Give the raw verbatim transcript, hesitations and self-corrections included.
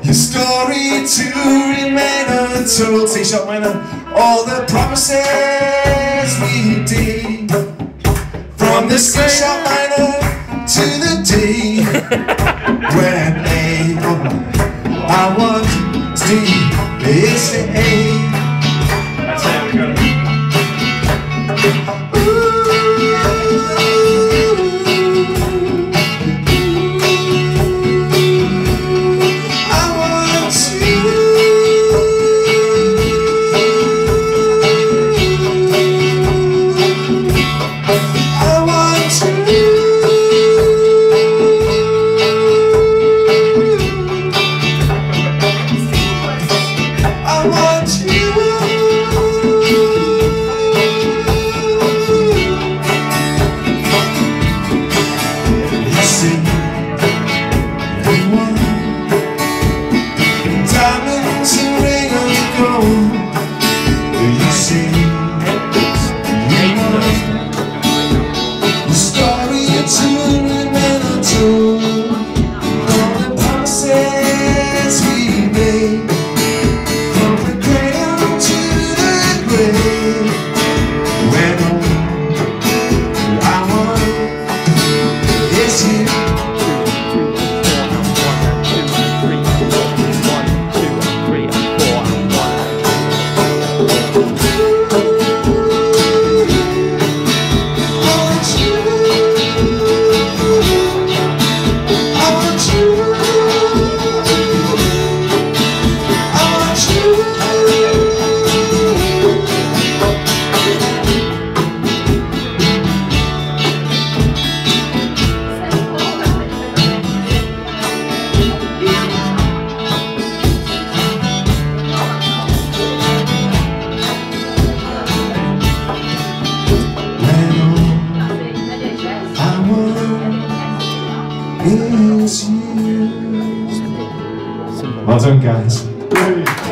Your story to remain untold. C sharp minor. All the promises we did, from the C sharp minor to the D. When A, I want D, it's the A. That's it, we got it. Well done, guys.